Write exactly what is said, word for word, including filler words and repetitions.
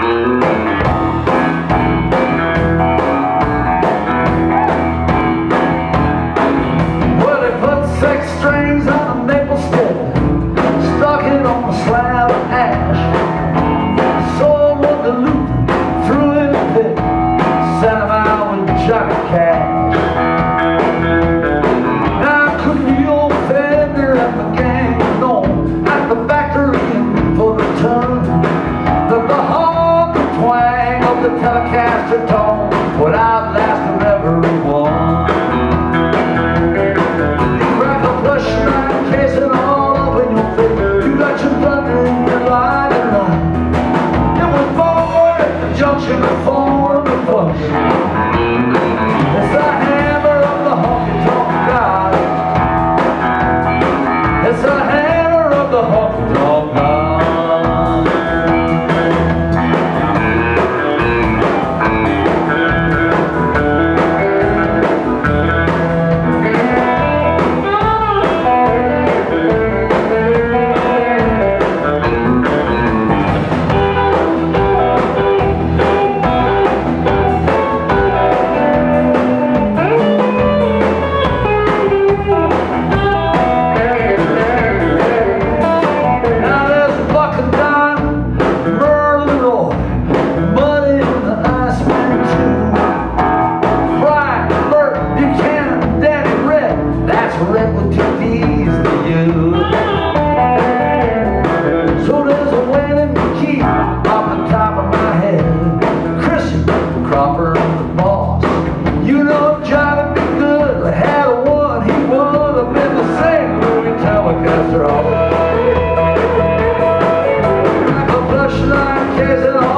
The Telecaster tone would outlast of everyone. You crack a flush line, case it all up in your face. You got your thunder in your line and line. It was born at the junction of four and the push. It's the hammer of the honky-tonk god. It's the hammer of the honky-tonk god. Red with two D's to you. So there's a whale in the key off the top of my head. Kirchen, Cropper, the boss. You know I'm trying to be good. I had a one, he would have been the same movie Telecaster. Like a flush line, case it all.